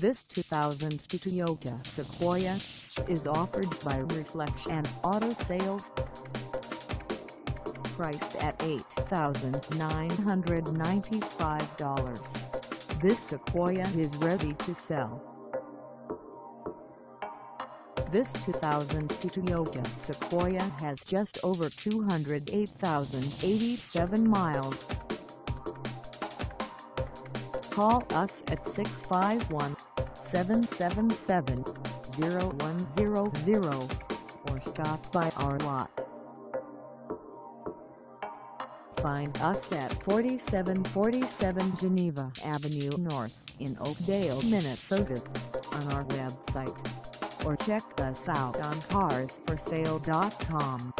This 2002 Toyota Sequoia is offered by Reflection Auto Sales. Priced at $8,995, this Sequoia is ready to sell. This 2002 Toyota Sequoia has just over 208,087 miles. Call us at 651-777-0100 or stop by our lot. Find us at 4747 Geneva Avenue North in Oakdale, Minnesota on our website, or check us out on carsforsale.com.